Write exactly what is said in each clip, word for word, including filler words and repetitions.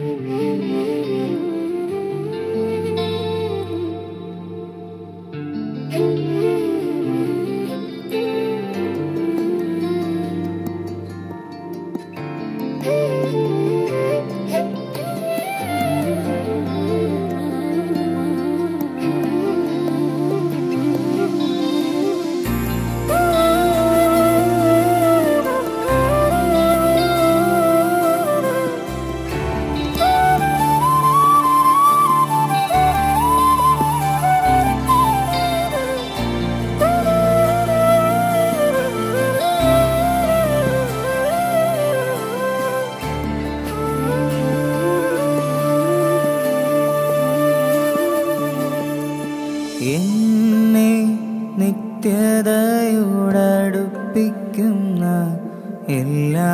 എന്നെ നിത്യതയോടടുപ്പിക്കുന്ന എല്ലാ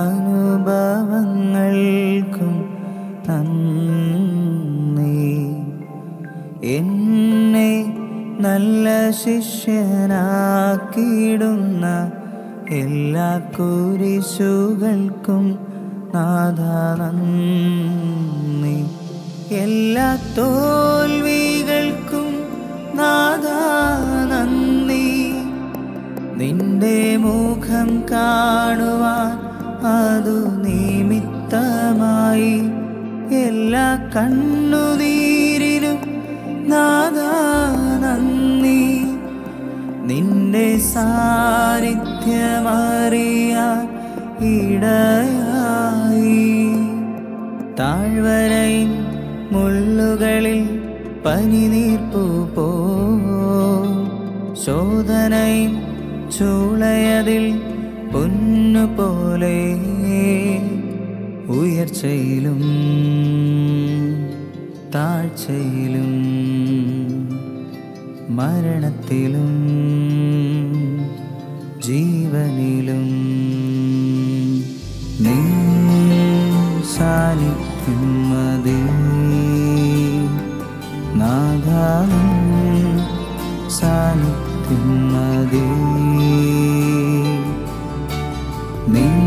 അനുഭവങ്ങൾക്കും നന്ദി. എന്നെ നല്ല ശിഷ്യനാക്കിയിടുന്ന എല്ലാ കുരിശുകൾക്കും നാഥാ നന്ദി. എല്ലാ തോൽവികൾക്കും നാഥാ നന്ദി. നിന്റെ മുഖം കാണുവാൻ അതു നിമിത്തമായി എല്ലാ കണ്ണുനീരിനും നാഥാ നന്ദി. നിന്റെ സാന്നിധ്യമറിയാൻ ഇടയായി. താഴ്വരയിൻ മുള്ളുകളിൽ പനിനീർപ്പു പോ ശോധനയും ചൂളയതിൽ പൊന്നുപോലെ ഉയർച്ചയിലും താഴ്ചയിലും മരണത്തിലും ജീവനിലും നീ സാന്നിധ്യം മതി. നാഥാ സാന്നിധ്യം മതി. നീ